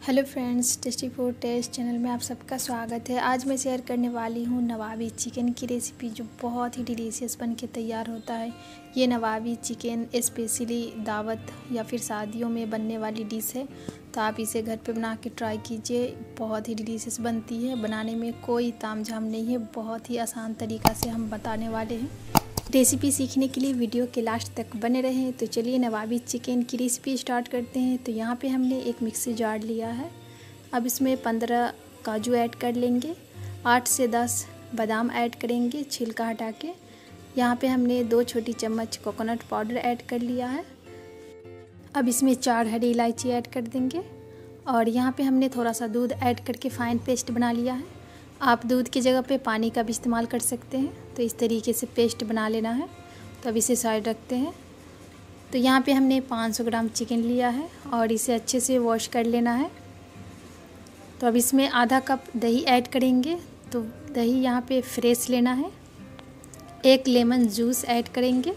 Hello friends, tasty food taste channel में आप सबका स्वागत है। आज मैं शेयर करने वाली हूँ नवाबी चिकन की रेसिपी, जो बहुत ही डिलीशियस बन के तैयार होता है। ये नवाबी चिकन स्पेशली दावत या फिर शादियों में बनने वाली डिश है, तो आप इसे घर पे बना के ट्राई कीजिए। बहुत ही डिलीशियस बनती है, बनाने में कोई तामझाम नहीं है, बहुत ही आसान तरीक़ा से हम बताने वाले हैं। रेसिपी सीखने के लिए वीडियो के लास्ट तक बने रहें। तो चलिए नवाबी चिकन की रेसिपी स्टार्ट करते हैं। तो यहाँ पे हमने एक मिक्सी जार लिया है। अब इसमें 15 काजू ऐड कर लेंगे, 8 से 10 बादाम ऐड करेंगे छिलका हटा के। यहाँ पे हमने 2 छोटी चम्मच कोकोनट पाउडर ऐड कर लिया है। अब इसमें 4 हरी इलायची ऐड कर देंगे और यहाँ पे हमने थोड़ा सा दूध ऐड करके फ़ाइन पेस्ट बना लिया है। आप दूध की जगह पे पानी का भी इस्तेमाल कर सकते हैं। तो इस तरीके से पेस्ट बना लेना है। तो अब इसे साइड रखते हैं। तो यहाँ पे हमने 500 ग्राम चिकन लिया है और इसे अच्छे से वॉश कर लेना है। तो अब इसमें आधा कप दही ऐड करेंगे। तो दही यहाँ पे फ्रेश लेना है। 1 लेमन जूस ऐड करेंगे।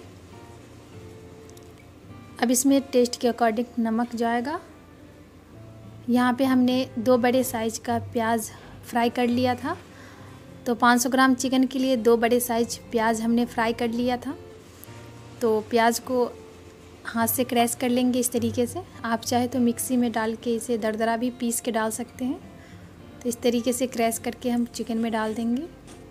अब इसमें टेस्ट के अकॉर्डिंग नमक जाएगा। यहाँ पे हमने 2 बड़े साइज़ का प्याज फ्राई कर लिया था। तो 500 ग्राम चिकन के लिए 2 बड़े साइज प्याज हमने फ्राई कर लिया था। तो प्याज को हाथ से क्रैश कर लेंगे इस तरीके से। आप चाहे तो मिक्सी में डाल के इसे दरदरा भी पीस के डाल सकते हैं। तो इस तरीके से क्रैश करके हम चिकन में डाल देंगे।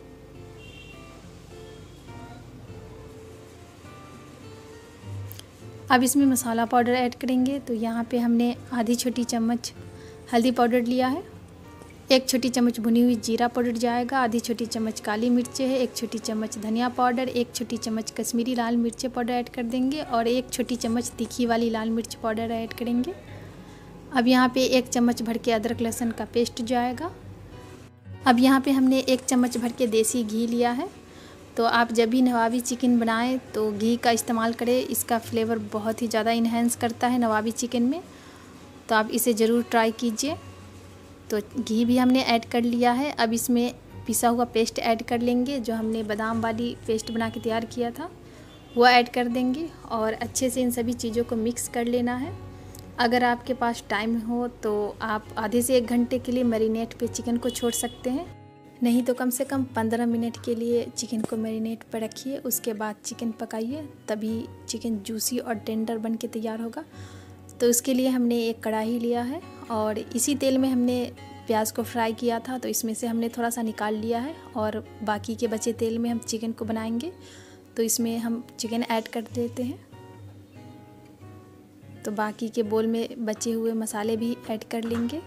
अब इसमें मसाला पाउडर ऐड करेंगे। तो यहाँ पे हमने आधी छोटी चम्मच हल्दी पाउडर लिया है, 1 छोटी चम्मच भुनी हुई जीरा पाउडर जाएगा, आधी छोटी चम्मच काली मिर्चें है, 1 छोटी चम्मच धनिया पाउडर, 1 छोटी चम्मच कश्मीरी लाल मिर्च पाउडर ऐड कर देंगे और 1 छोटी चम्मच तीखी वाली लाल मिर्च पाउडर ऐड करेंगे। अब यहाँ पे 1 चम्मच भर के अदरक लहसुन का पेस्ट जाएगा। अब यहाँ पे हमने 1 चम्मच भर के देसी घी लिया है। तो आप जब भी नवाबी चिकन बनाएं तो घी का इस्तेमाल करें, इसका फ्लेवर बहुत ही ज़्यादा इन्हेंस करता है नवाबी चिकन में। तो आप इसे ज़रूर ट्राई कीजिए। तो घी भी हमने ऐड कर लिया है। अब इसमें पिसा हुआ पेस्ट ऐड कर लेंगे, जो हमने बादाम वाली पेस्ट बना के तैयार किया था वो ऐड कर देंगे और अच्छे से इन सभी चीज़ों को मिक्स कर लेना है। अगर आपके पास टाइम हो तो आप आधे से 1 घंटे के लिए मैरिनेट पे चिकन को छोड़ सकते हैं, नहीं तो कम से कम 15 मिनट के लिए चिकन को मैरिनेट पर रखिए। उसके बाद चिकन पकाइए, तभी चिकन जूसी और टेंडर बन के तैयार होगा। तो उसके लिए हमने एक कढ़ाई लिया है और इसी तेल में हमने प्याज को फ्राई किया था। तो इसमें से हमने थोड़ा सा निकाल लिया है और बाकी के बचे तेल में हम चिकन को बनाएंगे। तो इसमें हम चिकन ऐड कर देते हैं। तो बाकी के बोल में बचे हुए मसाले भी ऐड कर लेंगे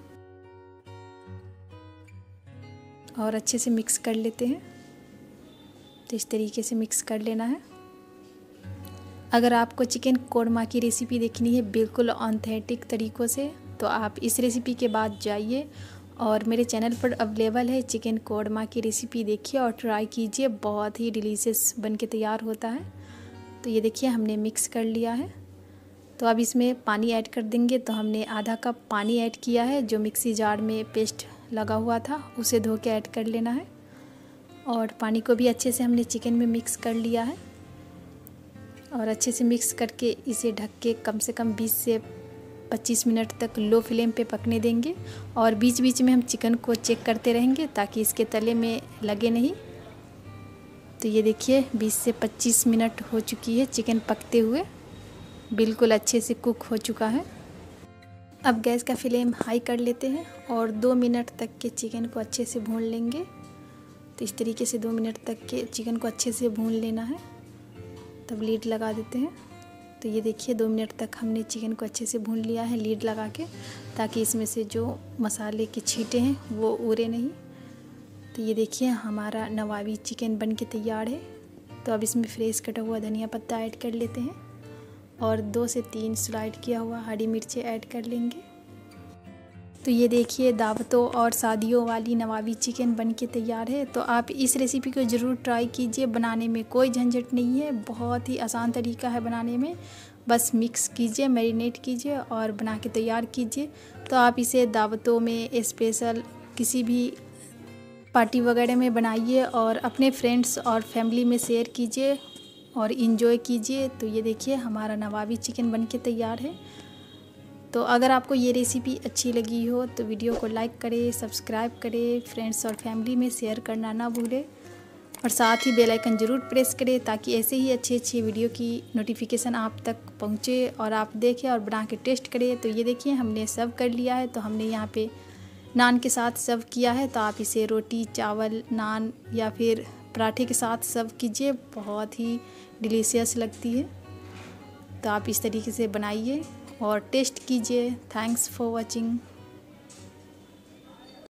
और अच्छे से मिक्स कर लेते हैं। तो इस तरीके से मिक्स कर लेना है। अगर आपको चिकन कोरमा की रेसिपी देखनी है बिल्कुल ऑथेंटिक तरीक़ों से, तो आप इस रेसिपी के बाद जाइए और मेरे चैनल पर अवेलेबल है चिकन कोरमा की रेसिपी, देखिए और ट्राई कीजिए। बहुत ही डिलीशियस बन के तैयार होता है। तो ये देखिए हमने मिक्स कर लिया है। तो अब इसमें पानी ऐड कर देंगे। तो हमने आधा कप पानी ऐड किया है, जो मिक्सी जार में पेस्ट लगा हुआ था उसे धो के ऐड कर लेना है और पानी को भी अच्छे से हमने चिकन में मिक्स कर लिया है और अच्छे से मिक्स करके इसे ढक के कम से कम 20 से 25 मिनट तक लो फ्लेम पे पकने देंगे और बीच बीच में हम चिकन को चेक करते रहेंगे ताकि इसके तले में लगे नहीं। तो ये देखिए 20 से 25 मिनट हो चुकी है चिकन पकते हुए, बिल्कुल अच्छे से कुक हो चुका है। अब गैस का फ्लेम हाई कर लेते हैं और 2 मिनट तक के चिकन को अच्छे से भून लेंगे। तो इस तरीके से 2 मिनट तक के चिकन को अच्छे से भून लेना है। तब लीड लगा देते हैं। तो ये देखिए 2 मिनट तक हमने चिकन को अच्छे से भून लिया है लीड लगा के, ताकि इसमें से जो मसाले के छींटे हैं वो उड़े नहीं। तो ये देखिए हमारा नवाबी चिकन बन के तैयार है। तो अब इसमें फ्रेश कटा हुआ धनिया पत्ता ऐड कर लेते हैं और 2 से 3 स्लाइड किया हुआ हरी मिर्चें ऐड कर लेंगे। तो ये देखिए दावतों और शादियों वाली नवाबी चिकन बन के तैयार है। तो आप इस रेसिपी को ज़रूर ट्राई कीजिए। बनाने में कोई झंझट नहीं है, बहुत ही आसान तरीका है बनाने में। बस मिक्स कीजिए, मैरिनेट कीजिए और बना के तैयार कीजिए। तो आप इसे दावतों में, स्पेशल किसी भी पार्टी वगैरह में बनाइए और अपने फ्रेंड्स और फैमिली में शेयर कीजिए और इन्जॉय कीजिए। तो ये देखिए हमारा नवाबी चिकन बन के तैयार है। तो अगर आपको ये रेसिपी अच्छी लगी हो तो वीडियो को लाइक करें, सब्सक्राइब करें, फ्रेंड्स और फैमिली में शेयर करना ना भूलें और साथ ही बेल आइकन ज़रूर प्रेस करें ताकि ऐसे ही अच्छे वीडियो की नोटिफिकेशन आप तक पहुँचे और आप देखें और बना के टेस्ट करें। तो ये देखिए हमने सर्व कर लिया है। तो हमने यहाँ पे नान के साथ सर्व किया है। तो आप इसे रोटी, चावल, नान या फिर पराठे के साथ सर्व कीजिए, बहुत ही डिलीशियस लगती है। तो आप इस तरीके से बनाइए और टेस्ट कीजिए। Thanks for watching.